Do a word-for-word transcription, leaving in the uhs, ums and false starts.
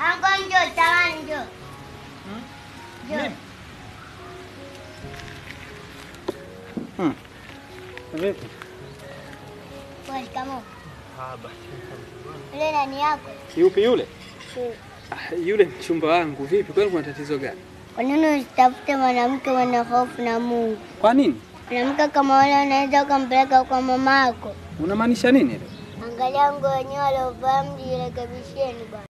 Ango njoo, tawani njoo. Hmm? Njoo. Hmm. Vipi? Kwa shikamoo. Haba. Yule nani yako? Yupi yule? Hmm. Ah, yule mchumba wangu. Vipi? Kwani kuna tatizo gani? Kwa nini usitafute mwanamke mwenye hofu na Mungu? Kwa nini? Mwanamke kama wale unaweza kumpeleka kwa mama yako. Unamaanisha nini? Angalia nguo wenyewe waliovaa, mjirekebisheni bwana.